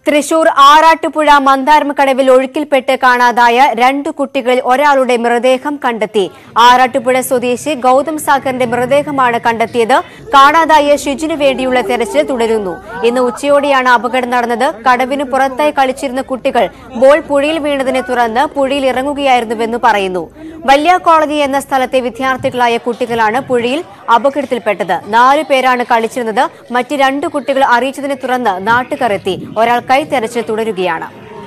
തൃശൂർ ആറാട്ടുപുഴ മന്ദാരമക്കടവിൽ ഒഴുക്കിൽപ്പെട്ട് കാണാതായ 2 കുട്ടികളിൽ ഒരാളുടെ മൃതദേഹം കണ്ടെത്തി. ആറാട്ടുപുഴ സ്വദേശി ഗൗതം സാഗറിന്റെ മൃതദേഹമാണ് കണ്ടെത്തിയത്. കാണാതായ ഷിജിനു വേണ്ടിയുള്ള തെരച്ചിൽ തുടരുന്നു. ഇന്ന് ഉച്ചയോടെയാണ് അപകടം നടന്നത്. കടവിന് പുറത്തായി കളിച്ചിരുന്ന കുട്ടികൾ ബോൾ പുഴയിൽ വീണതിനെ തുടർന്ന് പുഴയിൽ ഇറങ്ങുകയായിരുന്നുവെന്ന് പറയുന്നു. വലിയ കോളനി എന്ന സ്ഥലത്തെ വിദ്യാർത്ഥികളായ കുട്ടികളാണ് പുഴയിൽ അപകടത്തിൽപ്പെട്ടത്. 4 പേരാണ് കളിച്ചിരുന്നത്. മറ്റ് 2 കുട്ടികൾ അറിയിച്ചതിനെ തുടർന്ന് നാട്ടുകാർ എത്തി. ഒരാൾക്കായി തെരച്ചിൽ തുടരുകയാണ്.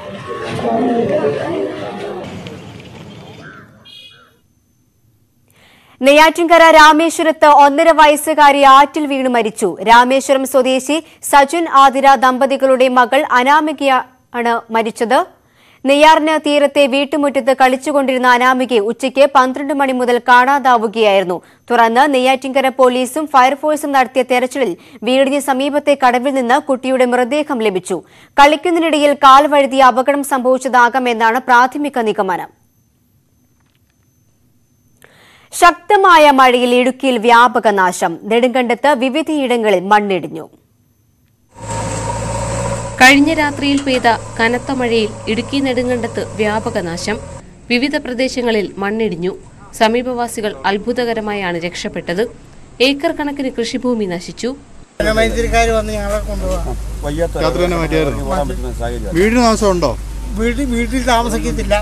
നെയ്യാറ്റിൻകര രാമേശ്വരത്ത് 1.5 വയസ്സുകാരി ആറ്റിൽ വീണ് മരിച്ചു. രാമേശ്വരം സ്വദേശി സജുൻ ആതിര ദമ്പതികളുടെ മകൾ അനാമികയാണ് മരിച്ചത്. നെയ്യാറിന് തീരത്തെ വീട്ടുമുറ്റത്ത് കളിച്ചുകൊണ്ടിരുന്ന അനാമികയെ ഉച്ചയ്ക്ക് 12 മണി മുതൽ കാണാതാവുകയായിരുന്നു. തുടർന്ന് നെയ്യാറ്റിൻകര പോലീസും ഫയർഫോഴ്സും നടത്തിയ തെരച്ചിലിൽ വീടിന് സമീപത്തെ കടവിൽ നിന്ന് കുട്ടിയുടെ മൃതദേഹം ലഭിച്ചു. കളിക്കുന്നതിനിടയിൽ കാൽ വഴുതി അപകടം സംഭവിച്ചതാകാമെന്നാണ് പ്രാഥമിക നിഗമനം. ശക്തമായ മഴയിൽ ഇടുക്കിയിൽ വ്യാപക നാശം. നെടുങ്കണ്ടത്ത് വിവിധയിടങ്ങളിൽ മണ്ണിടിഞ്ഞു. കഴിഞ്ഞ രാത്രിയിൽ പെയ്ത കനത്ത മഴയിൽ ഇടുക്കി നെടുങ്കണ്ടത്ത് വ്യാപക നാശം. വിവിധ പ്രദേശങ്ങളിൽ മണ്ണിടിഞ്ഞു. സമീപവാസികൾ അത്ഭുതകരമായാണ് രക്ഷപ്പെട്ടത്. ഏക്കർ കണക്കിന് കൃഷിഭൂമി നശിച്ചു. വീട്ടിൽ താമസിക്കത്തില്ല.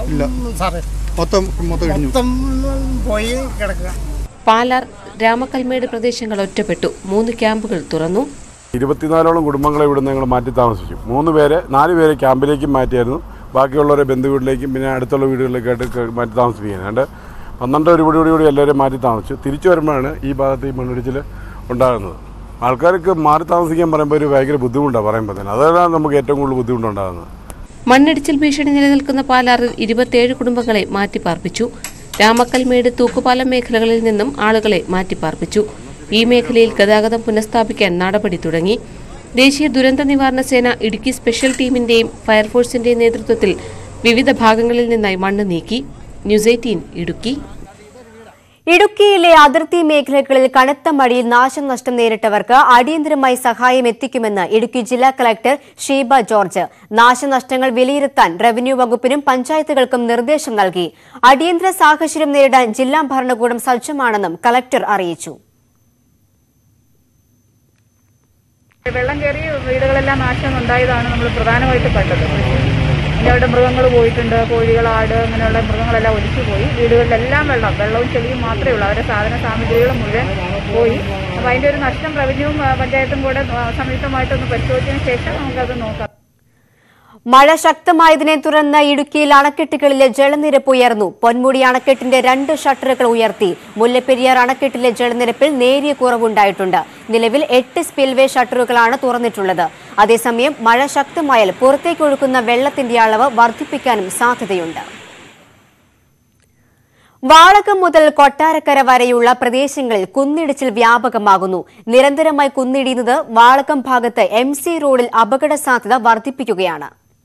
പാലാർ രാമക്കൽമേട് പ്രദേശങ്ങൾ ഒറ്റപ്പെട്ടു. 3 ക്യാമ്പുകൾ തുറന്നു. 24ഓളം കുടുംബങ്ങളെ ഇവിടെ ഞങ്ങൾ മാറ്റി താമസിച്ചു. 4 പേരെ ക്യാമ്പിലേക്കും മാറ്റിയായിരുന്നു. ബാക്കിയുള്ളവരെ ബന്ധുവീട്ടിലേക്കും പിന്നെ അടുത്തുള്ള വീടുകളിലേക്കായിട്ട് മാറ്റി താമസിപ്പിക്കുകയാണ്. അതുകൊണ്ട് 12 കൂടി എല്ലാവരും മാറ്റി താമസിച്ചു. തിരിച്ചു വരുമ്പോഴാണ് ഈ ഭാഗത്ത് ഈ മണ്ണിടിച്ചിൽ ഉണ്ടാകുന്നത്. ആൾക്കാർക്ക് മാറി താമസിക്കാൻ പറയുമ്പോൾ ഒരു ഭയങ്കര ബുദ്ധിമുട്ടാണ് പറയുമ്പോൾ തന്നെ. അതാണ് നമുക്ക് ഏറ്റവും കൂടുതൽ ബുദ്ധിമുട്ടുണ്ടാകുന്നത്. മണ്ണിടിച്ചിൽ ഭീഷണി നിലനിൽക്കുന്ന പാലാറിൽ 27 കുടുംബങ്ങളെ മാറ്റിപ്പാർപ്പിച്ചു. രാമക്കൽമേട് തൂക്കുപാലം മേഖലകളിൽ നിന്നും ആളുകളെ മാറ്റിപ്പാർപ്പിച്ചു. ഈ മേഖലയിൽ ഗതാഗതം പുനഃസ്ഥാപിക്കാൻ നടപടി തുടങ്ങി. ദേശീയ ദുരന്ത നിവാരണ സേന ഇടുക്കി സ്പെഷ്യൽ ടീമിന്റെയും ഫയർഫോഴ്സിന്റെയും നേതൃത്വത്തിൽ വിവിധ ഭാഗങ്ങളിൽ നിന്നായി മണ്ണ് നീക്കി. ന്യൂസ് 18 ഇടുക്കി. ഇടുക്കിയിലെ അതിർത്തി മേഖലകളിൽ കനത്ത മഴയിൽ നാശനഷ്ടം നേരിട്ടവർക്ക് അടിയന്തരമായി സഹായം എത്തിക്കുമെന്ന് ഇടുക്കി ജില്ലാ കളക്ടർ ഷീബ ജോർജ്. നാശനഷ്ടങ്ങൾ വിലയിരുത്താൻ റവന്യൂ വകുപ്പിനും പഞ്ചായത്തുകൾക്കും നിർദ്ദേശം നൽകി. അടിയന്തര സാഹചര്യം നേരിടാൻ ജില്ലാ ഭരണകൂടം സജ്ജമാണെന്നും കളക്ടർ അറിയിച്ചു. വെള്ളം കയറി വീടുകളെല്ലാം നാശം ഉണ്ടായതാണ് നമ്മൾ പ്രധാനമായിട്ട് കണ്ടത്. പിന്നെ അവിടെ മൃഗങ്ങൾ പോയിട്ടുണ്ട്. കോഴികൾ, ആട്, അങ്ങനെയുള്ള മൃഗങ്ങളെല്ലാം ഒലിച്ചു പോയി. വീടുകളിലെല്ലാം വെള്ളവും ചെളിയും മാത്രമേ ഉള്ളൂ. അവരുടെ സാധന സാമഗ്രികൾ മുഴുവൻ പോയി. അപ്പോൾ അതിൻ്റെ ഒരു നഷ്ടം റവന്യൂവും പഞ്ചായത്തും കൂടെ സംയുക്തമായിട്ടൊന്ന് പരിശോധിച്ചതിന് ശേഷം നമുക്കത് നോക്കാം. മഴ ശക്തമായതിനെ തുടർന്ന് ഇടുക്കിയിൽ അണക്കെട്ടുകളിലെ ജലനിരപ്പ് ഉയർന്നു. പൊന്മുടി അണക്കെട്ടിന്റെ 2 ഷട്ടറുകൾ ഉയർത്തി. മുല്ലപ്പെരിയാർ അണക്കെട്ടിലെ ജലനിരപ്പിൽ നേരിയ കുറവുണ്ടായിട്ടുണ്ട്. നിലവിൽ 8 സ്പിൽവേ ഷട്ടറുകളാണ് തുറന്നിട്ടുള്ളത്. അതേസമയം മഴ ശക്തമായാൽ പുറത്തേക്കൊഴുക്കുന്ന വെള്ളത്തിന്റെ അളവ് വർദ്ധിപ്പിക്കാനും സാധ്യതയുണ്ട്. വാളകം മുതൽ കൊട്ടാരക്കര വരെയുള്ള പ്രദേശങ്ങളിൽ കുന്നിടിച്ചിൽ വ്യാപകമാകുന്നു. നിരന്തരമായി കുന്നിടിയുന്നത് വാളകം ഭാഗത്ത് MC റോഡിൽ അപകട സാധ്യത വർദ്ധിപ്പിക്കുകയാണ്.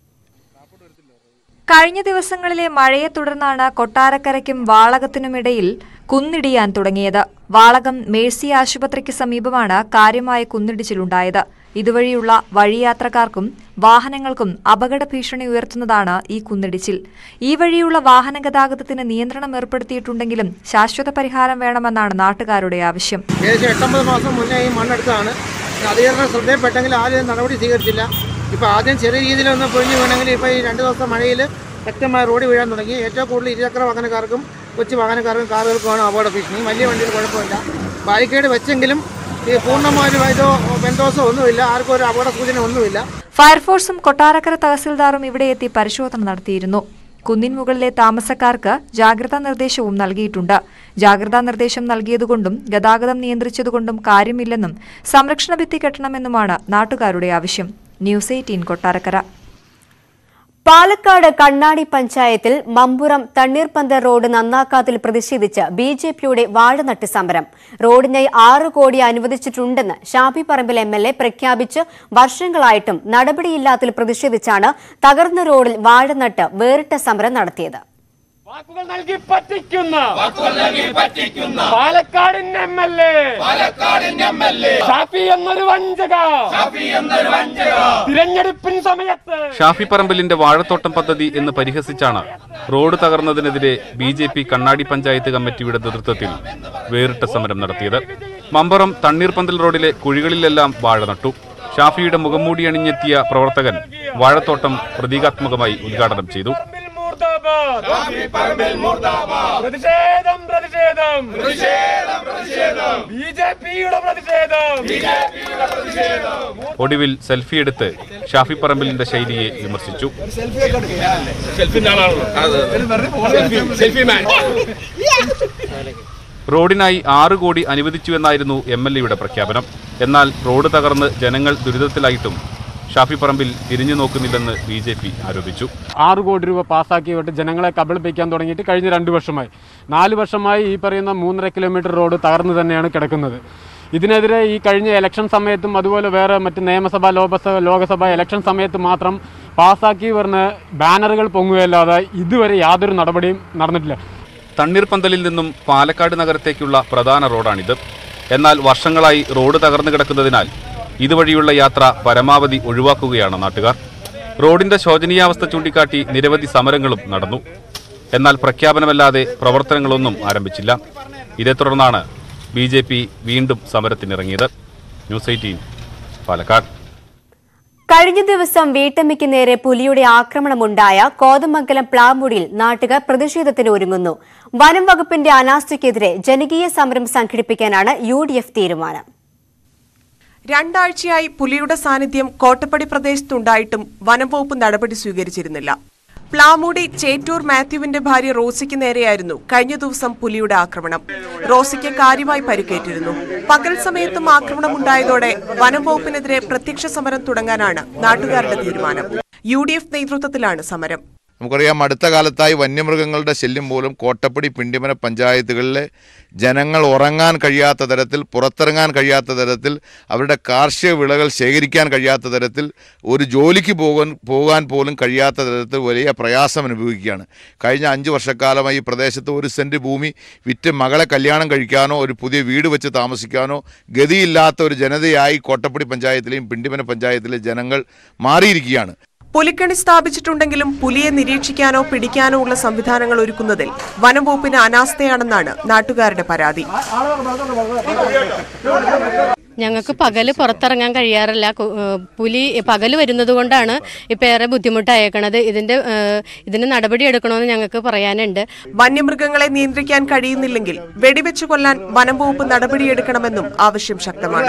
കഴിഞ്ഞ ദിവസങ്ങളിലെ മഴയെ തുടർന്നാണ് കൊട്ടാരക്കരയ്ക്കും വാളകത്തിനുമിടയിൽ കുന്നിടിയാൻ തുടങ്ങിയത്. വാളകം മേഴ്സി ആശുപത്രിക്ക് സമീപമാണ് കാര്യമായ കുന്നിടിച്ചിലുണ്ടായത്. ഇതുവഴിയുള്ള വഴിയാത്രക്കാർക്കും വാഹനങ്ങൾക്കും അപകട ഭീഷണി ഉയർത്തുന്നതാണ് ഈ കുന്നിടിച്ചിൽ. ഈ വഴിയുള്ള വാഹന ഗതാഗതത്തിന് നിയന്ത്രണം ഏർപ്പെടുത്തിയിട്ടുണ്ടെങ്കിലും ശാശ്വത പരിഹാരം വേണമെന്നാണ് നാട്ടുകാരുടെ ആവശ്യം. 8-9 മാസം മുന്നേ ഈ മണ്ണെടുത്താണ്. അധികൃതർ ശ്രദ്ധയിൽപ്പെട്ടെങ്കിൽ ആരും നടപടി സ്വീകരിച്ചില്ല. ഇപ്പോൾ ആദ്യം ചെറിയ രീതിയിലൊന്ന് പൊഴിഞ്ഞു വീണെങ്കിൽ ഇപ്പോൾ ഈ 2 ദിവസം മഴയിൽ ശക്തമായ റോഡ് വീഴാൻ തുടങ്ങി. ഏറ്റവും കൂടുതൽ ഇരുചക്ര വാഹനക്കാർക്കും കൊച്ചു വാഹനക്കാർക്കും കാറുകൾക്കുമാണ് അപകട ഭീഷണി. വലിയ വണ്ടിയിൽ കുഴപ്പമില്ല. ബാരിക്കേഡ് വെച്ചെങ്കിലും ഈ പൂർണ്ണമായൊരു ബന്ധോസോ ഒന്നുമില്ല. ആർക്കും ഒരു അപകട സൂചന ഒന്നുമില്ല. ഫയർഫോഴ്സും കൊട്ടാരക്കര തഹസിൽദാറും ഇവിടെ എത്തി പരിശോധന നടത്തിയിരുന്നു. കുന്നിൻ മുകളിലെ താമസക്കാർക്ക് ജാഗ്രതാ നിർദ്ദേശവും നൽകിയിട്ടുണ്ട്. ജാഗ്രതാ നിർദ്ദേശം നൽകിയതുകൊണ്ടും ഗതാഗതം നിയന്ത്രിച്ചതുകൊണ്ടും കാര്യമില്ലെന്നും സംരക്ഷണ ഭിത്തി കെട്ടണമെന്നുമാണ് നാട്ടുകാരുടെ ആവശ്യം. ന്യൂസ് 18 കൊട്ടാരക്കര. പാലക്കാട് കണ്ണാടി പഞ്ചായത്തിൽ മമ്പുറം തണ്ണീർപ്പന്തൽ റോഡ് നന്നാക്കാത്തിൽ പ്രതിഷേധിച്ച് BJPയുടെ വാഴനട്ട് സമരം. റോഡിനായി 6 കോടി അനുവദിച്ചിട്ടുണ്ടെന്ന് ഷാഫി പറമ്പിൽ MLA പ്രഖ്യാപിച്ച് വർഷങ്ങളായിട്ടും നടപടിയില്ലാത്തതിൽ പ്രതിഷേധിച്ചാണ് തകർന്ന റോഡിൽ വാഴനട്ട് വേറിട്ട സമരം നടത്തിയത്. വാക്കുകൾ നൽകി പറ്റിക്കുന്ന പാലക്കാടിന്റെ എംഎൽഎ ഷാഫി എന്നൊരു വഞ്ചക തിരഞ്ഞെടുപ്പിൻ സമയത്ത് ഷാഫി പറമ്പിലിന്റെ വാഴത്തോട്ടം പദ്ധതി എന്ന് പരിഹസിച്ചാണ് റോഡ് തകർന്നതിനെതിരെ BJP കണ്ണാടി പഞ്ചായത്ത് കമ്മിറ്റിയുടെ നേതൃത്വത്തിൽ വേറിട്ട സമരം നടത്തിയത്. മമ്പറം തണ്ണീർപന്തൽ റോഡിലെ കുഴികളിലെല്ലാം വാഴ നട്ടു. ഷാഫിയുടെ മുഖംമൂടി അണിഞ്ഞെത്തിയ പ്രവർത്തകൻ വാഴത്തോട്ടം പ്രതീകാത്മകമായി ഉദ്ഘാടനം ചെയ്തു. ഒടുവിൽ സെൽഫി എടുത്ത് ഷാഫി പറമ്പിലിന്റെ ശൈലിയെ വിമർശിച്ചു. റോഡിനായി 6 കോടി അനുവദിച്ചുവെന്നായിരുന്നു MLAയുടെ പ്രഖ്യാപനം. എന്നാൽ റോഡ് തകർന്ന് ജനങ്ങൾ ദുരിതത്തിലായിട്ടും ഷാഫി പറമ്പിൽ തിരിഞ്ഞു നോക്കുന്നില്ലെന്ന് BJP ആരോപിച്ചു. 6 കോടി രൂപ പാസ്സാക്കിയിട്ട് ജനങ്ങളെ കബളിപ്പിക്കാൻ തുടങ്ങിയിട്ട് കഴിഞ്ഞ 2 വർഷമായി 4 വർഷമായി ഈ പറയുന്ന 3.5 കിലോമീറ്റർ റോഡ് തകർന്നു തന്നെയാണ് കിടക്കുന്നത്. ഇതിനെതിരെ ഈ കഴിഞ്ഞ ഇലക്ഷൻ സമയത്തും അതുപോലെ വേറെ മറ്റ് നിയമസഭ ലോകസഭ ഇലക്ഷൻ സമയത്ത് മാത്രം പാസ്സാക്കി വരുന്ന ബാനറുകൾ പൊങ്ങുകയല്ലാതെ ഇതുവരെ യാതൊരു നടപടിയും നടന്നിട്ടില്ല. തണ്ണീർപന്തലിൽ നിന്നും പാലക്കാട് നഗരത്തേക്കുള്ള പ്രധാന റോഡാണിത്. എന്നാൽ വർഷങ്ങളായി റോഡ് തകർന്നു കിടക്കുന്നതിനാൽ ഇതുവഴിയുള്ള യാത്ര പരമാവധി ഒഴിവാക്കുകയാണ് നാട്ടുകാർ. റോഡിന്റെ ശോചനീയാവസ്ഥ ചൂണ്ടിക്കാട്ടി നിരവധി സമരങ്ങളും നടന്നു. എന്നാൽ പ്രഖ്യാപനമല്ലാതെ പ്രവർത്തനങ്ങളൊന്നും ആരംഭിച്ചില്ല. ഇതേ തുടർന്നാണ് BJP വീണ്ടും സമരത്തിനിറങ്ങിയത്. ന്യൂസ് 18 പാലക്കാട്. കഴിഞ്ഞ ദിവസം വീട്ടമ്മയ്ക്ക് നേരെ പുലിയുടെ ആക്രമണമുണ്ടായ കോതമംഗലം പ്ലാമുടിയിൽ നാട്ടുകാർ പ്രതിഷേധത്തിന് ഒരുങ്ങുന്നു. വനം വകുപ്പിന്റെ അനാസ്ഥയ്ക്കെതിരെ ജനകീയ സമരം സംഘടിപ്പിക്കാനാണ് UDF തീരുമാനം. 2 ആഴ്ചയായി പുലിയുടെ സാന്നിധ്യം കോട്ടപ്പടി പ്രദേശത്തുണ്ടായിട്ടും വനംവകുപ്പ് നടപടി സ്വീകരിച്ചിരുന്നില്ല. പ്ലാമൂടി ചേറ്റൂർ മാത്യുവിന്റെ ഭാര്യ റോസിക്ക് നേരെയായിരുന്നു കഴിഞ്ഞ ദിവസം പുലിയുടെ ആക്രമണം. റോസിക്ക് കാര്യമായി പരിക്കേറ്റിരുന്നു. പകൽ സമയത്തും ആക്രമണമുണ്ടായതോടെ വനംവകുപ്പിനെതിരെ പ്രത്യക്ഷ സമരം തുടങ്ങാനാണ് നാട്ടുകാരുടെ തീരുമാനം. UDF നേതൃത്വത്തിലാണ് സമരം. നമുക്കറിയാം, അടുത്ത കാലത്തായി വന്യമൃഗങ്ങളുടെ ശല്യം മൂലം കോട്ടപ്പടി പിണ്ടിമന പഞ്ചായത്തുകളിലെ ജനങ്ങൾ ഉറങ്ങാൻ കഴിയാത്ത തരത്തിൽ, പുറത്തിറങ്ങാൻ കഴിയാത്ത തരത്തിൽ, അവരുടെ കാർഷിക വിളകൾ ശേഖരിക്കാൻ കഴിയാത്ത തരത്തിൽ, ഒരു ജോലിക്ക് പോകാൻ പോലും കഴിയാത്ത തരത്തിൽ വലിയ പ്രയാസം അനുഭവിക്കുകയാണ്. കഴിഞ്ഞ 5 വർഷക്കാലമായി ഈ പ്രദേശത്ത് 1 സെന്റ് ഭൂമി വിറ്റ് മകളെ കല്യാണം കഴിക്കാനോ ഒരു പുതിയ വീട് വെച്ച് താമസിക്കാനോ ഗതിയില്ലാത്ത ഒരു ജനതയായി കോട്ടപ്പടി പഞ്ചായത്തിലെയും പിണ്ടിമന പഞ്ചായത്തിലെ ജനങ്ങൾ മാറിയിരിക്കുകയാണ്. പുലിക്കണി സ്ഥാപിച്ചിട്ടുണ്ടെങ്കിലും പുലിയെ നിരീക്ഷിക്കാനോ പിടിക്കാനോ ഉള്ള സംവിധാനങ്ങൾ ഒരുക്കുന്നതിൽ വനംവകുപ്പിന് അനാസ്ഥയാണെന്നാണ് നാട്ടുകാരുടെ പരാതി. ഞങ്ങൾക്ക് പകല് പുറത്തിറങ്ങാൻ കഴിയാറില്ല. പുലി പകല് വരുന്നത് കൊണ്ടാണ് ഇപ്പം ഏറെ ബുദ്ധിമുട്ടായേക്കണത്. ഇതിന് നടപടി എടുക്കണമെന്ന് ഞങ്ങൾക്ക് പറയാനുണ്ട്. വന്യമൃഗങ്ങളെ നിയന്ത്രിക്കാൻ കഴിയുന്നില്ലെങ്കിൽ വെടിവെച്ചു കൊല്ലാൻ വനംവകുപ്പ് നടപടിയെടുക്കണമെന്നും ആവശ്യം ശക്തമാണ്.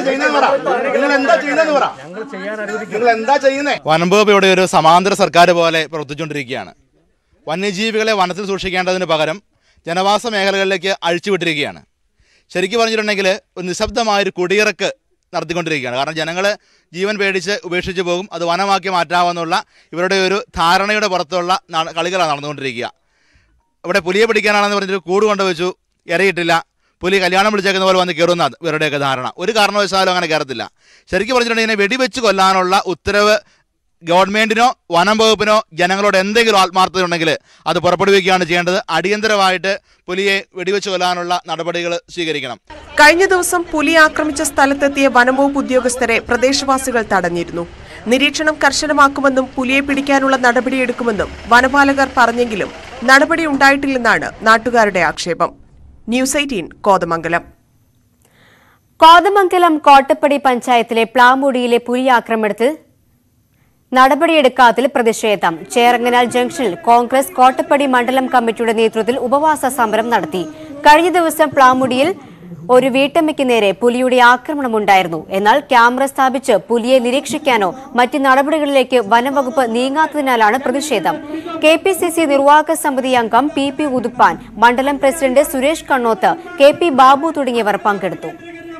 വനംവകുപ്പ് ഇവിടെ ഒരു സമാന്തര സർക്കാർ പോലെ പ്രവർത്തിച്ചുകൊണ്ടിരിക്കുകയാണ്. വന്യജീവികളെ വനത്തിൽ സൂക്ഷിക്കേണ്ടതിന് പകരം ജനവാസ മേഖലകളിലേക്ക് അഴിച്ചുവിട്ടിരിക്കുകയാണ്. ശരിക്കും പറഞ്ഞിട്ടുണ്ടെങ്കിൽ ഒരു നിശബ്ദമായൊരു കുടിയിറക്ക് നടത്തിക്കൊണ്ടിരിക്കുകയാണ്. കാരണം ജനങ്ങൾ ജീവൻ പേടിച്ച് ഉപേക്ഷിച്ച് പോകും, അത് വനമാക്കി മാറ്റാമെന്നുള്ള ഇവരുടെ ഒരു ധാരണയുടെ പുറത്തുള്ള കളികളാണ് നടന്നുകൊണ്ടിരിക്കുക. ഇവിടെ പുലിയെ പിടിക്കാനാണെന്ന് പറഞ്ഞിട്ട് കൂട് കൊണ്ടുവച്ചു, ഇരയിട്ടില്ല, പുലി കല്യാണം വിളിച്ചേക്കുന്ന പോലെ വന്ന് കയറുന്ന ഇവരുടെയൊക്കെ ധാരണ. ഒരു കാരണവശാലും അങ്ങനെ കയറത്തില്ല. ശരിക്കും പറഞ്ഞിട്ടുണ്ടെങ്കിൽ ഇതിനെ വെടിവെച്ച് കൊല്ലാനുള്ള ഉത്തരവ് ഗവൺമെന്റിനോ വനം വകുപ്പിനോ ജനങ്ങളോട് എന്തെങ്കിലും ആത്മാർത്ഥത ഉണ്ടെങ്കിൽ അത് പുറപ്പെടുവിക്കുകയാണ് ചെയ്യേണ്ടത്. അടിയന്തരമായിട്ട് പുലിയെ വെടിവെച്ച് കൊല്ലാനുള്ള നടപടികൾ സ്വീകരിക്കണം. കഴിഞ്ഞ ദിവസം പുലി ആക്രമിച്ച സ്ഥലത്തെത്തിയ വനംവകുപ്പ് ഉദ്യോഗസ്ഥരെ പ്രദേശവാസികൾ തടഞ്ഞിരുന്നു. നിരീക്ഷണം കർശനമാക്കുമെന്നും പുലിയെ പിടിക്കാനുള്ള നടപടിയെടുക്കുമെന്നും വനപാലകർ പറഞ്ഞെങ്കിലും നടപടി ഉണ്ടായിട്ടില്ലെന്നാണ് നാട്ടുകാരുടെ ആക്ഷേപം. ന്യൂസ് 18 കോതമംഗലം. കോതമംഗലം കോട്ടപ്പടി പഞ്ചായത്തിലെ പ്ലാമുടിയിലെ പുലി ആക്രമണത്തിൽ നടപടിയെടുക്കാത്തതിൽ പ്രതിഷേധം. ചേറങ്ങനാൽ ജംഗ്ഷനിൽ കോൺഗ്രസ് കോട്ടപ്പടി മണ്ഡലം കമ്മിറ്റിയുടെ നേതൃത്വത്തിൽ ഉപവാസ സമരം നടത്തി. കഴിഞ്ഞ ദിവസം പ്ലാമുടിയിൽ ഒരു വീട്ടമ്മയ്ക്ക് നേരെ പുലിയുടെ ആക്രമണമുണ്ടായിരുന്നു. എന്നാൽ ക്യാമറ സ്ഥാപിച്ച് പുലിയെ നിരീക്ഷിക്കാനോ മറ്റ് നടപടികളിലേക്ക് വനംവകുപ്പ് നീങ്ങാത്തതിനാലാണ് പ്രതിഷേധം. KPCC നിർവാഹക സമിതി അംഗം PP ഉതുപ്പാൻ, മണ്ഡലം പ്രസിഡന്റ് സുരേഷ് കണ്ണോത്ത്, KP ബാബു തുടങ്ങിയവർ പങ്കെടുത്തു.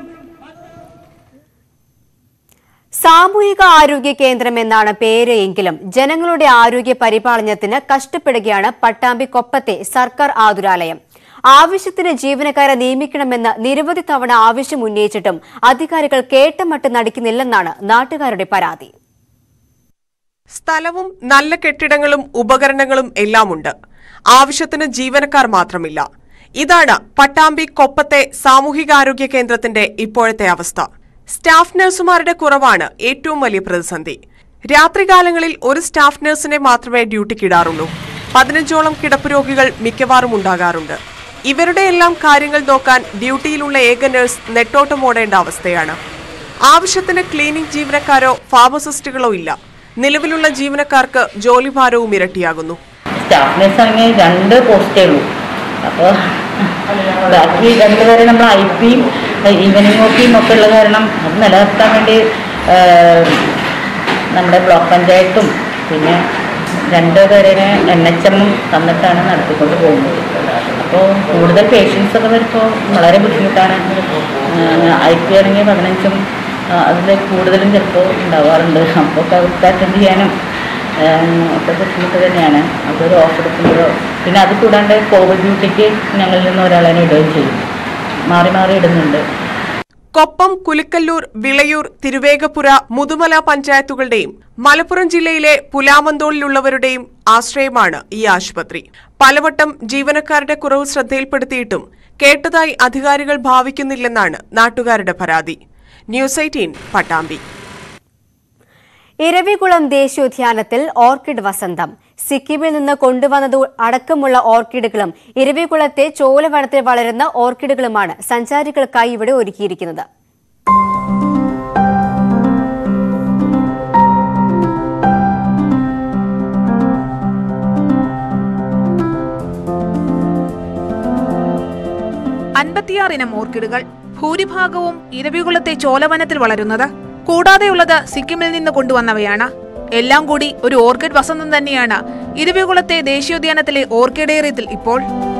സാമൂഹിക ആരോഗ്യ കേന്ദ്രം എന്നാണ് പേര് എങ്കിലും ജനങ്ങളുടെ ആരോഗ്യ പരിപാലനത്തിന് കഷ്ടപ്പെടുകയാണ് പട്ടാമ്പി കൊപ്പത്തെ സർക്കാർ ആതുരാലയം. ആവശ്യത്തിന് ജീവനക്കാരെ നിയമിക്കണമെന്ന് നിരവധി തവണ ആവശ്യം ഉന്നയിച്ചിട്ടും അധികാരികൾ കേട്ടമട്ട് നടിക്കുന്നില്ലെന്നാണ് നാട്ടുകാരുടെ പരാതി. സ്ഥലവും നല്ല കെട്ടിടങ്ങളും ഉപകരണങ്ങളും എല്ലാമുണ്ട്. ആവശ്യത്തിന് ജീവനക്കാർ മാത്രമില്ല. ഇതാണ് പട്ടാമ്പി കൊപ്പത്തെ സാമൂഹികാരോഗ്യ കേന്ദ്രത്തിന്റെ ഇപ്പോഴത്തെ അവസ്ഥ. സ്റ്റാഫ് നഴ്സുമാരുടെ കുറവാണ് ഏറ്റവും വലിയ പ്രതിസന്ധി. രാത്രികാലങ്ങളിൽ ഒരു സ്റ്റാഫ് നഴ്സിനെ മാത്രമേ ഡ്യൂട്ടിക്കിടാറുള്ളൂ. 15ഓളം കിടപ്പ് രോഗികൾ മിക്കവാറും ഉണ്ടാകാറുണ്ട്. ഇവരുടെ എല്ലാം കാര്യങ്ങൾ നോക്കാൻ ഡ്യൂട്ടിയിലുള്ള ഏക നഴ്സ് നെട്ടോട്ടമോടേണ്ട അവസ്ഥയാണ്. ആവശ്യത്തിന് ക്ലീനിംഗ് ജീവനക്കാരോ ഫാർമസിസ്റ്റുകളോ ഇല്ല. നിലവിലുള്ള ജീവനക്കാർക്ക് ജോലിഭാരവും ഇരട്ടിയാകുന്നു. സ്റ്റാഫ് നഴ്സ് ആണെങ്കിൽ 2 പോസ്റ്റേ ഉള്ളൂ. അപ്പോൾ ബാക്കി 2 പേരെ നമ്മൾ IP-യും ഈവനിങ് OP-യും ഒക്കെ ഉള്ള കാരണം അത് നിലനിർത്താൻ വേണ്ടി നമ്മുടെ ബ്ലോക്ക് പഞ്ചായത്തും പിന്നെ 2 പേരെ NHM-ഉം തന്നിട്ടാണ് നടത്തിക്കൊണ്ട് പോകുന്നത്. അപ്പോൾ കൂടുതൽ പേഷ്യൻസ് ഒക്കെ വരുമ്പോൾ വളരെ ബുദ്ധിമുട്ടാണ്. IP ആണെങ്കിൽ 15-ഉം അതിൽ കൂടുതലും ചിലപ്പോൾ ഉണ്ടാവാറുണ്ട്. അപ്പോൾ അവർക്ക് അറ്റൻഡ് ചെയ്യാനും ഒക്കെ ബുദ്ധിമുട്ട് തന്നെയാണ്. അതൊരു ഓഫ് എടുക്കുമ്പോഴോ പിന്നെ അത് കൂടാണ്ട് കോവിഡ് ഡ്യൂട്ടിക്ക് ഞങ്ങളിൽ നിന്ന് ഒരാളെ ഇടുകയും ചെയ്യും. മാറി മാറി ഇടുന്നുണ്ട്. കൊപ്പം, കുലിക്കല്ലൂർ, വിളയൂർ, തിരുവേഗപ്പുര, മുതുമല പഞ്ചായത്തുകളുടെയും മലപ്പുറം ജില്ലയിലെ പുലാമന്തോളിലുള്ളവരുടെയും ആശ്രയമാണ് ഈ ആശുപത്രി. പലവട്ടം ജീവനക്കാരുടെ കുറവ് ശ്രദ്ധയിൽപ്പെടുത്തിയിട്ടും കേട്ടതായി അധികാരികൾ ഭാവിക്കുന്നില്ലെന്നാണ് നാട്ടുകാരുടെ പരാതി. ന്യൂസ് 18 പട്ടാമ്പി. ഇരവികുളം ദേശീയോദ്യാനത്തിൽ ഓർക്കിഡ് വസന്തം. സിക്കിമിൽ നിന്ന് കൊണ്ടുവന്നത് അടക്കമുള്ള ഓർക്കിഡുകളും ഇരവികുളത്തെ ചോലവനത്തിൽ വളരുന്ന ഓർക്കിഡുകളുമാണ് സഞ്ചാരികൾക്കായി ഇവിടെ ഒരുക്കിയിരിക്കുന്നത്. ഇനം ഓർക്കിഡുകൾ ഭൂരിഭാഗവും ഇരവികുളത്തെ ചോലവനത്തിൽ വളരുന്നത്. കൂടാതെയുള്ളത് സിക്കിമിൽ നിന്ന് കൊണ്ടുവന്നവയാണ്. എല്ലാം കൂടി ഒരു ഓർക്കിഡ് വസന്തം തന്നെയാണ് ഇരവികുളത്തെ ദേശീയോദ്യാനത്തിലെ ഓർക്കിഡേറിയത്തിൽ ഇപ്പോൾ.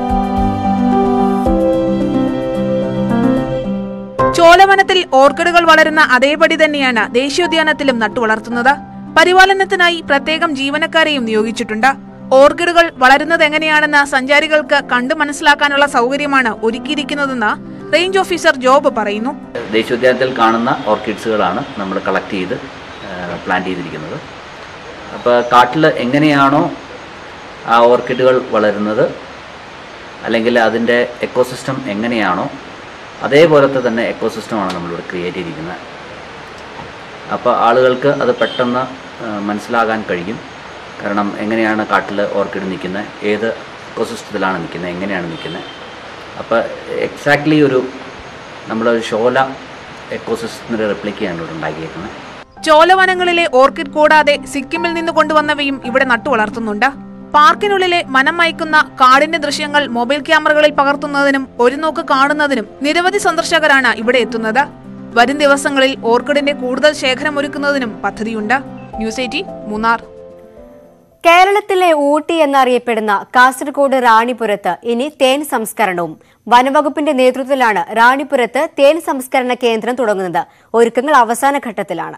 ചോലവനത്തിൽ ഓർക്കിഡുകൾ വളരുന്ന അതേപടി തന്നെയാണ് ദേശീയോദ്യാനത്തിലും നട്ടുവളർത്തുന്നത്. പരിപാലനത്തിനായി പ്രത്യേകം ജീവനക്കാരെയും നിയോഗിച്ചിട്ടുണ്ട്. ഓർക്കിഡുകൾ വളരുന്നത് എങ്ങനെയാണെന്ന് സഞ്ചാരികൾക്ക് കണ്ടു മനസ്സിലാക്കാനുള്ള സൗകര്യമാണ് ഒരുക്കിയിരിക്കുന്നതെന്ന് റേഞ്ച് ഓഫീസർ ജോബ് പറയുന്നു. ദേശീയോദ്യാനത്തിൽ കാണുന്ന ഓർക്കിഡ്സുകളാണ് നമ്മൾ കളക്ട് ചെയ്ത് പ്ലാന്റ് ചെയ്തിരിക്കുന്നത്. അപ്പോൾ കാട്ടിൽ എങ്ങനെയാണോ ആ ഓർക്കിഡുകൾ വളരുന്നത് അല്ലെങ്കിൽ അതിൻ്റെ എക്കോസിസ്റ്റം എങ്ങനെയാണോ അതേപോലത്തെ തന്നെ എക്കോസിസ്റ്റമാണ് നമ്മളിവിടെ ക്രിയേറ്റ് ചെയ്തിരിക്കുന്നത്. അപ്പോൾ ആളുകൾക്ക് അത് പെട്ടെന്ന് മനസ്സിലാകാൻ കഴിയും. കാരണം എങ്ങനെയാണ് കാട്ടിൽ ഓർക്കിഡ് നിൽക്കുന്നത്, ഏത് എക്കോസിസ്റ്റത്തിലാണ് നിൽക്കുന്നത്, എങ്ങനെയാണ് നിൽക്കുന്നത്. അപ്പോൾ എക്സാക്ട്ലി നമ്മളൊരു ഷോല എക്കോസിസ്റ്റത്തിൻ്റെ റെപ്ലിക്കയാണ് ഇവിടെ ഉണ്ടാക്കിയേക്കുന്നത്. ചോലവനങ്ങളിലെ ഓർക്കിഡ് കൂടാതെ സിക്കിമിൽ നിന്ന് കൊണ്ടുവന്നവയും ഇവിടെ നട്ടുവളർത്തുന്നുണ്ട്. പാർക്കിനുള്ളിലെ മനം മയക്കുന്ന കാടിന്റെ ദൃശ്യങ്ങൾ മൊബൈൽ ക്യാമറകളിൽ പകർത്തുന്നതിനും ഒരു നോക്ക് കാണുന്നതിനും നിരവധി സന്ദർശകരാണ് ഇവിടെ എത്തുന്നത്. വരും ദിവസങ്ങളിൽ ഓർക്കിഡിന്റെ കൂടുതൽ ശേഖരം ഒരുക്കുന്നതിനും പദ്ധതിയുണ്ട്. ന്യൂസ് 18 മൂന്നാർ. കേരളത്തിലെ ഊട്ടി എന്നറിയപ്പെടുന്ന കാസർഗോഡ് റാണിപുരത്ത് ഇനി തേൻ സംസ്കരണവും. വനവകുപ്പിന്റെ നേതൃത്വത്തിലാണ് റാണിപുരത്ത് തേൻ സംസ്കരണ കേന്ദ്രം തുടങ്ങുന്നത്. ഒരുക്കങ്ങൾ അവസാന ഘട്ടത്തിലാണ്.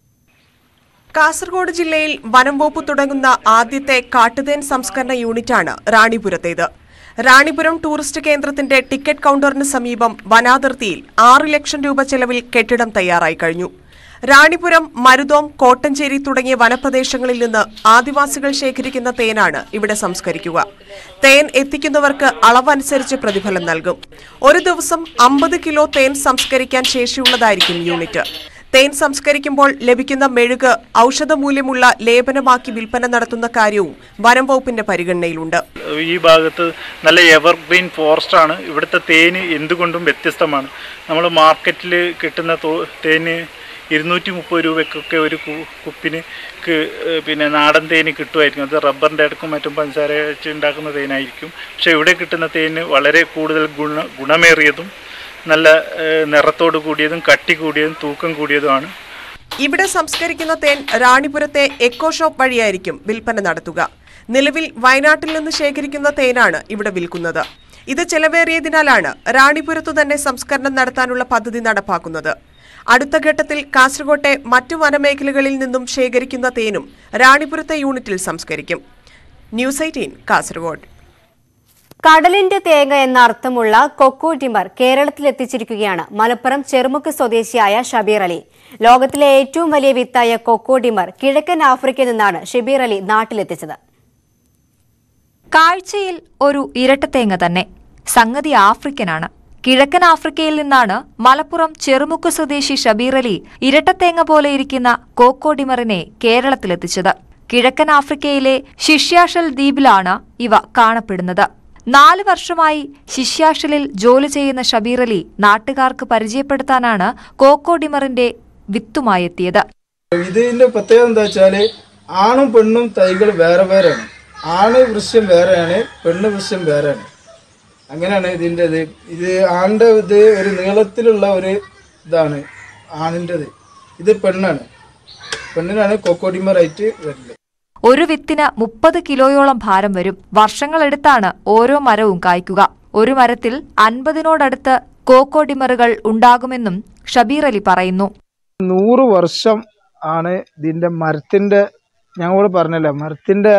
കാസർഗോഡ് ജില്ലയിൽ വനം വകുപ്പ് തുടങ്ങുന്ന ആദ്യത്തെ കാട്ടുതേൻ സംസ്കരണ യൂണിറ്റാണ് റാണിപുരത്തേത്. റാണിപുരം ടൂറിസ്റ്റ് കേന്ദ്രത്തിന്റെ ടിക്കറ്റ് കൌണ്ടറിന് സമീപം വനാതിർത്തിയിൽ 6 ലക്ഷം രൂപ ചെലവിൽ കെട്ടിടം തയ്യാറായി കഴിഞ്ഞു. റാണിപുരം, മരുതോം, കോട്ടഞ്ചേരി തുടങ്ങിയ വനപ്രദേശങ്ങളിൽ നിന്ന് ആദിവാസികൾ ശേഖരിക്കുന്ന തേനാണ് ഇവിടെ സംസ്കരിക്കുക. തേൻ എത്തിക്കുന്നവർക്ക് അളവനുസരിച്ച് പ്രതിഫലം നൽകും. ഒരു ദിവസം 50 കിലോ തേൻ സംസ്കരിക്കാൻ ശേഷിയുള്ളതായിരിക്കും യൂണിറ്റ്. തേൻ സംസ്കരിക്കുമ്പോൾ ലഭിക്കുന്ന മെഴുക് ഔഷധമൂല്യമുള്ള ലേപനമാക്കി വിൽപ്പന നടത്തുന്ന കാര്യവും വനം വകുപ്പിന്റെ പരിഗണനയിലുണ്ട്. ഈ ഭാഗത്ത് നല്ല എവർഗ്രീൻ ഫോറസ്റ്റ് ആണ്. ഇവിടുത്തെ തേന് എന്തുകൊണ്ടും വ്യത്യസ്തമാണ്. നമ്മൾ മാർക്കറ്റിൽ കിട്ടുന്ന തേന് 230 രൂപയ്ക്കൊക്കെ ഒരു കുപ്പിന് പിന്നെ നാടൻ തേന് കിട്ടുമായിരിക്കും. അത് റബ്ബറിൻ്റെ അടുക്കും മറ്റും പഞ്ചസാര വെച്ച് ഉണ്ടാക്കുന്ന തേനായിരിക്കും. പക്ഷേ ഇവിടെ കിട്ടുന്ന തേന് വളരെ കൂടുതൽ ഗുണമേറിയതും നല്ല നിറത്തോട് കൂടിയതും കട്ടി കൂടിയതും തൂക്കം കൂടിയതുമാണ്. ഇവിടെ സംസ്കരിക്കുന്ന തേൻ റാണിപുരത്തെ എക്കോ ഷോപ്പ് വഴിയായിരിക്കും വിൽപ്പന നടത്തുക. നിലവിൽ വയനാട്ടിൽ നിന്ന് ശേഖരിക്കുന്ന തേനാണ് ഇവിടെ വിൽക്കുന്നത്. ഇത് ചെലവേറിയതിനാലാണ് റാണിപുരത്തു തന്നെ സംസ്കരണം നടത്താനുള്ള പദ്ധതി നടപ്പാക്കുന്നത്. അടുത്ത ഘട്ടത്തിൽ കാസർകോട്ടെ മറ്റു വനമേഖലകളിൽ നിന്നും ശേഖരിക്കുന്ന തേനും റാണിപുരത്തെ യൂണിറ്റിൽ സംസ്കരിക്കും. ന്യൂസ് 18 കാസർഗോഡ്. കടലിന്റെ തേങ്ങ എന്ന അർത്ഥമുള്ള കൊക്കോ ടിമർ കേരളത്തിലെത്തിച്ചിരിക്കുകയാണ് മലപ്പുറം ചെറുമുക്ക് സ്വദേശിയായ ഷബീർ അലി. ലോകത്തിലെ ഏറ്റവും വലിയ വിത്തായ കൊക്കോ ടിമർ കിഴക്കൻ ആഫ്രിക്കയിൽ നിന്നാണ് ഷബീർ അലി നാട്ടിലെത്തിച്ചത്. കാഴ്ചയിൽ ഒരു ഇരട്ടത്തേങ്ങ തന്നെ. സംഗതി ആഫ്രിക്കനാണ്. കിഴക്കൻ ആഫ്രിക്കയിൽ നിന്നാണ് മലപ്പുറം ചെറുമുക്ക് സ്വദേശി ഷബീർ അലി ഇരട്ടത്തേങ്ങ പോലെ ഇരിക്കുന്ന കോക്കോഡിമറിനെ കേരളത്തിലെത്തിച്ചത്. കിഴക്കൻ ആഫ്രിക്കയിലെ ശിഷ്യാഷൽ ദ്വീപിലാണ് ഇവ കാണപ്പെടുന്നത്. 4 വർഷമായി ശിഷ്യാഷലിൽ ജോലി ചെയ്യുന്ന ഷബീർ അലി നാട്ടുകാർക്ക് പരിചയപ്പെടുത്താനാണ് കോക്കോഡിമറിന്റെ വിത്തുമായി എത്തിയത്. ഇതിന്റെ പ്രത്യേകത എന്താ വെച്ചാല് ആണും പെണ്ണും തൈകൾ വേറെ വേറെയാണ്. ആണ് വൃക്ഷം വേറെയാണ്, പെണ്ണ് വൃക്ഷം വേറെയാണ്. അങ്ങനെയാണ് ഇതിൻ്റെ ഇത് ആണിൻ്റെ ഇത് ഒരു നീളത്തിലുള്ള ഒരു ഇതാണ് ആണിൻ്റെത്. ഇത് പെണ്ണാണ്. പെണ്ണിനാണ് കോക്കോഡിമറായിട്ട് വരുന്നത്. ഒരു വിത്തിന് 30 കിലോയോളം ഭാരം വരും. വർഷങ്ങളെടുത്താണ് ഓരോ മരവും കായ്ക്കുക. ഒരു മരത്തിൽ 50നോടടുത്ത് കോക്കോഡിമറുകൾ ഉണ്ടാകുമെന്നും ഷബീർ അലി പറയുന്നു. 100 വർഷം ആണ് ഇതിൻ്റെ മരത്തിൻ്റെ, ഞങ്ങളോട് പറഞ്ഞല്ലോ, മരത്തിൻ്റെ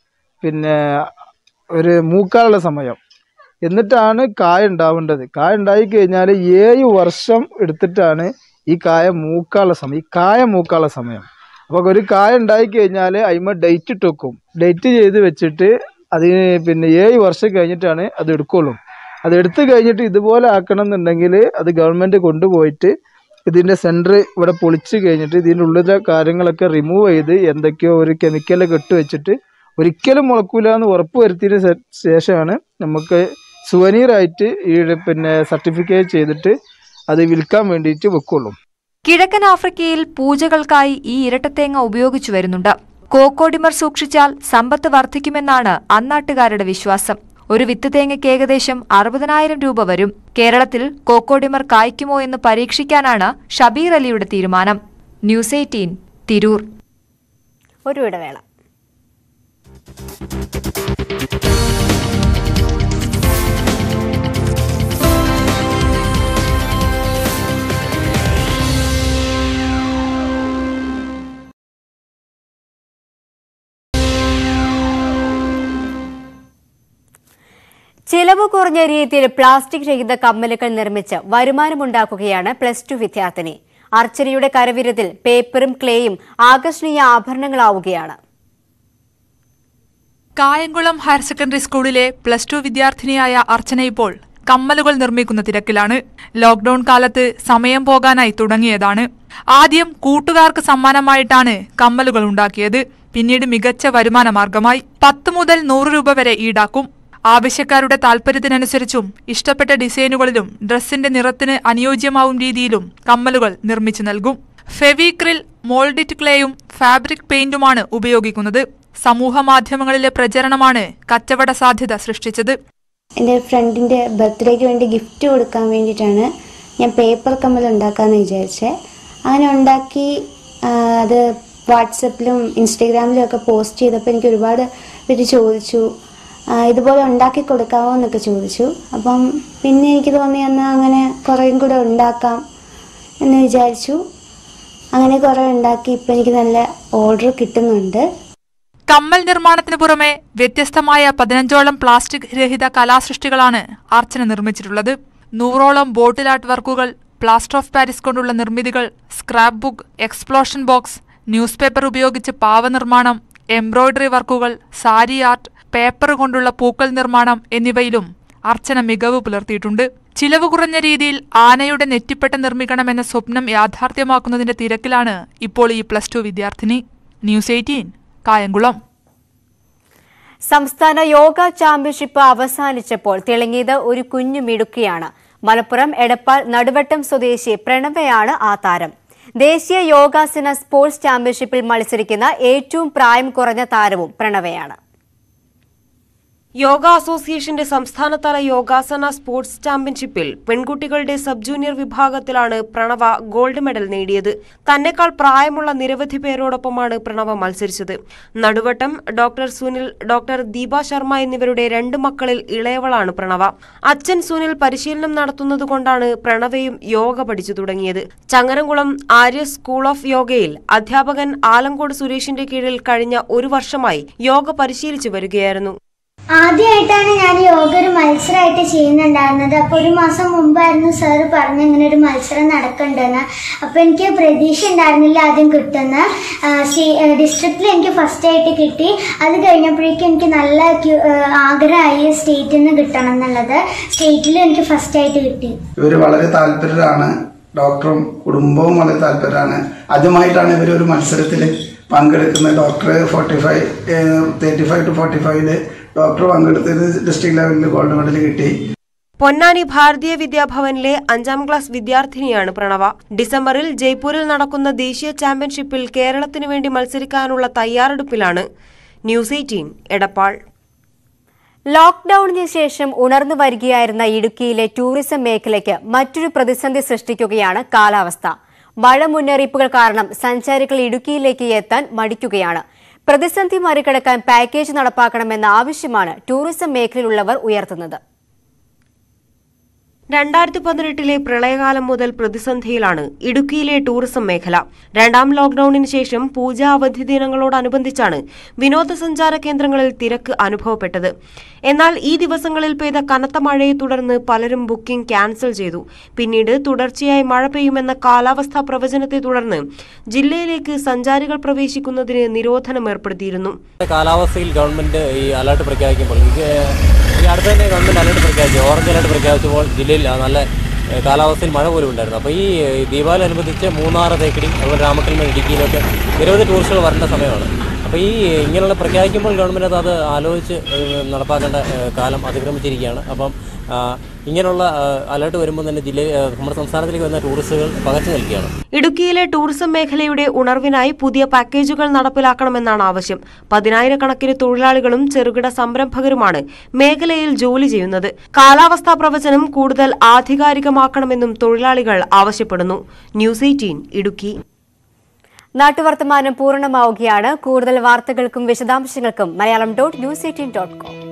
ഒരു മൂക്കാനുള്ള സമയം. എന്നിട്ടാണ് കായ ഉണ്ടാവേണ്ടത്. കായ ഉണ്ടായി കഴിഞ്ഞാൽ 7 വർഷം എടുത്തിട്ടാണ് ഈ കായ മൂക്കാനുള്ള സമയം. ഈ കായ മൂക്കാനുള്ള സമയം. അപ്പോൾ ഒരു കായ ഉണ്ടായി കഴിഞ്ഞാൽ അതിന്മേൽ ഡേറ്റ് ഇട്ട് വെക്കും. ഡേറ്റ് ചെയ്ത് വെച്ചിട്ട് അതിന് 7 വർഷം കഴിഞ്ഞിട്ടാണ് അത് എടുക്കുള്ളൂ. അത് എടുത്തു കഴിഞ്ഞിട്ട് ഇതുപോലെ ആക്കണം എന്നുണ്ടെങ്കിൽ അത് ഗവൺമെൻറ് കൊണ്ടുപോയിട്ട് ഇതിൻ്റെ സെൻറ്റർ ഇവിടെ പൊളിച്ച് കഴിഞ്ഞിട്ട് ഇതിൻ്റെ ഉള്ളിലെ കാര്യങ്ങളൊക്കെ റിമൂവ് ചെയ്ത് എന്തൊക്കെയോ ഒരു കെമിക്കലൊക്കെ ഇട്ട് വെച്ചിട്ട് ഒരിക്കലും മുളക്കൂല എന്ന് ഉറപ്പ് വരുത്തിയതിന് ശേഷമാണ് നമുക്ക് സുവനീറായിട്ട് ഈ സർട്ടിഫിക്കറ്റ് ചെയ്തിട്ട് അത് വിൽക്കാൻ വേണ്ടിയിട്ട് വെക്കുള്ളൂ. കിഴക്കൻ ആഫ്രിക്കയിൽ പൂജകൾക്കായി ഈ ഇരട്ടത്തേങ്ങ ഉപയോഗിച്ചു വരുന്നുണ്ട്. കോക്കോഡിമർ സൂക്ഷിച്ചാൽ സമ്പത്ത് വർദ്ധിക്കുമെന്നാണ് അന്നാട്ടുകാരുടെ വിശ്വാസം. ഒരു വിത്ത് തേങ്ങയ്ക്ക് ഏകദേശം 60,000 രൂപ വരും. കേരളത്തിൽ കോക്കോഡിമർ കായ്ക്കുമോ എന്ന് പരീക്ഷിക്കാനാണ് ഷബീർ അലിയുടെ തീരുമാനം. ന്യൂസ് 18 തിരൂർ. ഒരു ഇടവേള. ചിലവ് കുറഞ്ഞ രീതിയിൽ പ്ലാസ്റ്റിക് രഹിത കമ്മലുകൾ നിർമ്മിച്ച് വരുമാനമുണ്ടാക്കുകയാണ് +2 വിദ്യാർത്ഥിനി. അർച്ചനയുടെ കരവിരുതിൽ പേപ്പറും ക്ലേയും ആകർഷണീയ ആഭരണങ്ങളാവുകയാണ്. കായംകുളം ഹയർ സെക്കൻഡറി സ്കൂളിലെ +2 വിദ്യാർത്ഥിനിയായ അർച്ചന ഇപ്പോൾ കമ്മലുകൾ നിർമ്മിക്കുന്ന തിരക്കിലാണ്. ലോക്ഡൌൺ കാലത്ത് സമയം പോകാനായി തുടങ്ങിയതാണ്. ആദ്യം കൂട്ടുകാർക്ക് സമ്മാനമായിട്ടാണ് കമ്മലുകൾ ഉണ്ടാക്കിയത്. പിന്നീട് മികച്ച വരുമാന മാർഗമായി 10 മുതൽ 100 രൂപ വരെ ഈടാക്കും. ആവശ്യക്കാരുടെ താൽപര്യത്തിനനുസരിച്ചും ഇഷ്ടപ്പെട്ട ഡിസൈനുകളിലും ഡ്രസ്സിന്റെ നിറത്തിന് അനുയോജ്യമാവും രീതിയിലും കമ്മലുകൾ നിർമ്മിച്ചു നൽകും. ഫെവിക്രിൽ, മോൾഡിറ്റ് ക്ലേയും ഫാബ്രിക് പെയിന്റുമാണ് ഉപയോഗിക്കുന്നത്. സമൂഹ മാധ്യമങ്ങളിലെ പ്രചരണമാണ് കച്ചവട സാധ്യത സൃഷ്ടിച്ചത്. എൻ്റെ ഫ്രണ്ടിൻ്റെ ബർത്ത്ഡേക്ക് വേണ്ടി ഗിഫ്റ്റ് കൊടുക്കാൻ വേണ്ടിയിട്ടാണ് ഞാൻ പേപ്പർ കമ്മൽ ഉണ്ടാക്കാമെന്ന് വിചാരിച്ചത്. അങ്ങനെ ഉണ്ടാക്കി അത് വാട്സപ്പിലും ഇൻസ്റ്റഗ്രാമിലും ഒക്കെ പോസ്റ്റ് ചെയ്തപ്പോൾ എനിക്ക് ഒരുപാട് പേര് ചോദിച്ചു ഇതുപോലെ ഉണ്ടാക്കി കൊടുക്കാമോ എന്നൊക്കെ ചോദിച്ചു. അപ്പം പിന്നെ എനിക്ക് തോന്നി എന്നാൽ അങ്ങനെ കുറേയും കൂടെ ഉണ്ടാക്കാം എന്ന് വിചാരിച്ചു. അങ്ങനെ കുറേ ഉണ്ടാക്കി ഇപ്പം എനിക്ക് നല്ല ഓർഡർ കിട്ടുന്നുണ്ട്. കമ്മൽ നിർമ്മാണത്തിന് പുറമെ വ്യത്യസ്തമായ 15ഓളം പ്ലാസ്റ്റിക് രഹിത കലാസൃഷ്ടികളാണ് അർച്ചന നിർമ്മിച്ചിട്ടുള്ളത്. 100ഓളം ബോട്ടിൽ ആർട്ട് വർക്കുകൾ, പ്ലാസ്റ്റർ ഓഫ് പാരീസ് കൊണ്ടുള്ള നിർമ്മിതികൾ, scrapbook, explosion box, newspaper ഉപയോഗിച്ച് പാവ നിർമ്മാണം, എംബ്രോയിഡറി വർക്കുകൾ, സാരി ആർട്ട്, പേപ്പർ കൊണ്ടുള്ള പൂക്കൾ നിർമ്മാണം എന്നിവയിലും അർച്ചന മികവ് പുലർത്തിയിട്ടുണ്ട്. ചിലവ് കുറഞ്ഞ രീതിയിൽ ആനയുടെ നെറ്റിപ്പട്ട നിർമ്മിക്കണമെന്ന സ്വപ്നം യാഥാർത്ഥ്യമാക്കുന്നതിന്റെ തിരക്കിലാണ് ഇപ്പോൾ ഈ +2 വിദ്യാർത്ഥിനി. ന്യൂസ് 18 കായംകുളം. സംസ്ഥാന യോഗ ചാമ്പ്യൻഷിപ്പ് അവസാനിച്ചപ്പോൾ തിളങ്ങിയത് ഒരു കുഞ്ഞു മിടുക്കിയാണ്. മലപ്പുറം എടപ്പാൾ നടുവട്ടം സ്വദേശി പ്രണവയാണ് ആ താരം. ദേശീയ യോഗാസന സ്പോർട്സ് ചാമ്പ്യൻഷിപ്പിൽ മത്സരിക്കുന്ന ഏറ്റവും പ്രായം കുറഞ്ഞ താരവും പ്രണവയാണ്. യോഗ അസോസിയേഷന്റെ സംസ്ഥാനതല യോഗാസന സ്പോർട്സ് ചാമ്പ്യൻഷിപ്പിൽ പെൺകുട്ടികളുടെ സബ് ജൂനിയർ വിഭാഗത്തിലാണ് പ്രണവ ഗോൾഡ് മെഡൽ നേടിയത്. തന്നെക്കാൾ പ്രായമുള്ള നിരവധി പേരോടൊപ്പമാണ് പ്രണവ മത്സരിച്ചത്. നടുവട്ടം ഡോക്ടർ സുനിൽ, ഡോക്ടർ ദീപ ശർമ്മ എന്നിവരുടെ 2 മക്കളിൽ ഇളയവളാണ് പ്രണവ. അച്ഛൻ സുനിൽ പരിശീലനം നടത്തുന്നതുകൊണ്ടാണ് പ്രണവയും യോഗ പഠിച്ചു തുടങ്ങിയത്. ചങ്ങരംകുളം ആര്യ സ്കൂൾ ഓഫ് യോഗയിൽ അധ്യാപകൻ ആലങ്കോട് സുരേഷിന്റെ കീഴിൽ കഴിഞ്ഞ 1 വർഷമായി യോഗ പരിശീലിച്ചു വരികയായിരുന്നു. ആദ്യമായിട്ടാണ് ഞാൻ യോഗ ഒരു മത്സരമായിട്ട് ചെയ്യുന്നുണ്ടായിരുന്നത്. അപ്പോൾ ഒരു മാസം മുമ്പായിരുന്നു സാറ് പറഞ്ഞ് ഇങ്ങനെ ഒരു മത്സരം നടക്കണ്ടെന്ന്. അപ്പോൾ എനിക്ക് പ്രതീക്ഷ ഉണ്ടായിരുന്നില്ല ആദ്യം കിട്ടുന്ന. ഡിസ്ട്രിക്റ്റിൽ എനിക്ക് ഫസ്റ്റായിട്ട് കിട്ടി. അത് കഴിഞ്ഞപ്പോഴേക്കും എനിക്ക് നല്ല ആഗ്രഹമായി സ്റ്റേറ്റിൽ നിന്ന് കിട്ടണം എന്നുള്ളത്. സ്റ്റേറ്റിലും എനിക്ക് ഫസ്റ്റായിട്ട് കിട്ടി. ഇവർ വളരെ താല്പര്യരാണ്. ഡോക്ടറും കുടുംബവും വളരെ താല്പര്യമാണ്. ആദ്യമായിട്ടാണ് ഇവർ ഒരു മത്സരത്തിൽ പങ്കെടുക്കുന്നത്. ഡോക്ടർ 35 to 45 ഡോക്ടർ പങ്കെടുത്തത് ഡിസ്ട്രിക്ട് ലെവലിൽ ഗോൾഡ് മെഡൽ കിട്ടി. പൊന്നാനി ഭാരതീയ വിദ്യാഭവനിലെ 5ാം ക്ലാസ് വിദ്യാർത്ഥിനിയാണ് പ്രണവ. ഡിസംബറിൽ ജയ്പൂരിൽ നടക്കുന്ന ദേശീയ ചാമ്പ്യൻഷിപ്പിൽ കേരളത്തിനു വേണ്ടി മത്സരിക്കാനുള്ള തയ്യാറെടുപ്പിലാണ്. ന്യൂസ് 18 എടപ്പാൾ. ലോക്ക്ഡൌണിന് ശേഷം ഉണർന്നു വരികയായിരുന്ന ഇടുക്കിയിലെ ടൂറിസം മേഖലയ്ക്ക് മറ്റൊരു പ്രതിസന്ധി സൃഷ്ടിക്കുകയാണ് കാലാവസ്ഥ. മഴ മുന്നറിയിപ്പുകൾ കാരണം സഞ്ചാരികൾ ഇടുക്കിയിലേക്ക് എത്താൻ മടിക്കുകയാണ്. പ്രതിസന്ധി മറികടക്കാൻ പാക്കേജ് നടപ്പാക്കണമെന്ന ആവശ്യമാണ് ടൂറിസം മേഖലയിലുള്ളവർ ഉയർത്തുന്നത്. 2018 പ്രളയകാലം മുതൽ പ്രതിസന്ധിയിലാണ് ഇടുക്കിയിലെ ടൂറിസം മേഖല. 2ാം ലോക്ഡൌണിന് ശേഷം പൂജാ അവധി ദിനങ്ങളോടനുബന്ധിച്ചാണ് വിനോദസഞ്ചാര കേന്ദ്രങ്ങളിൽ തിരക്ക് അനുഭവപ്പെട്ടത്. എന്നാൽ ഈ ദിവസങ്ങളിൽ പെയ്ത കനത്ത മഴയെ തുടർന്ന് പലരും ബുക്കിംഗ് ക്യാൻസൽ ചെയ്തു. പിന്നീട് തുടർച്ചയായി മഴ പെയ്യുമെന്ന കാലാവസ്ഥാ പ്രവചനത്തെ തുടർന്ന് ജില്ലയിലേക്ക് സഞ്ചാരികൾ പ്രവേശിക്കുന്നതിന് നിരോധനം ഏർപ്പെടുത്തിയിരുന്നു. കാലാവസ്ഥയിൽ ഗവൺമെന്റ് ഈ അലർട്ട് പ്രഖ്യാപിക്കുമ്പോൾ ഈ അടുത്ത് തന്നെ ഗവൺമെന്റ് അലർട്ട് പ്രഖ്യാപിച്ചു. ഓറഞ്ച് അലർട്ട് പ്രഖ്യാപിച്ചപ്പോൾ ജില്ലയിൽ നല്ല കാലാവസ്ഥയിൽ മഴ പോലും ഉണ്ടായിരുന്നു. അപ്പോൾ ഈ ദീപാവലി അനുബന്ധിച്ച് മൂന്നാർ, തേക്കടി, അതുപോലെ രാമക്കൽമേട്, ഇടുക്കിയിലൊക്കെ നിരവധി ടൂറിസ്റ്റുകൾ വരേണ്ട സമയമാണ്. അപ്പോൾ ഈ ഇങ്ങനെയുള്ള പ്രഖ്യാപിക്കുമ്പോൾ ഗവൺമെൻറ് അത് ആലോചിച്ച് നടപ്പാക്കേണ്ട കാലം അതിക്രമിച്ചിരിക്കുകയാണ്. അപ്പം ഇങ്ങനെയുള്ള അലർട്ട് വരുമ്പോൾ തന്നെ നമ്മുടെ സംസ്ഥാനത്തിലേക്ക് വരുന്ന ടൂറിസ്റ്റുകൾ പകച്ചു നിൽക്കുകയാണ്. ഇടുക്കിയിലെ ടൂറിസം മേഖലയുടെ ഉണർവിനായി പുതിയ പാക്കേജുകൾ നടപ്പിലാക്കണമെന്നാണ് ആവശ്യം. 10,000-കണക്കിന് തൊഴിലാളികളും ചെറുകിട സംരംഭകരുമാണ് മേഖലയിൽ ജോലി ചെയ്യുന്നത്. കാലാവസ്ഥാ പ്രവചനം കൂടുതൽ ആധികാരികമാക്കണമെന്നും തൊഴിലാളികൾ ആവശ്യപ്പെടുന്നു. ന്യൂസ് 18 ഇടുക്കി. നാട്ടുവർത്തമാനം പൂർണ്ണമാവുകയാണ്. കൂടുതൽ വാർത്തകൾക്കും വിശദാംശങ്ങൾക്കും malayalam.news18.com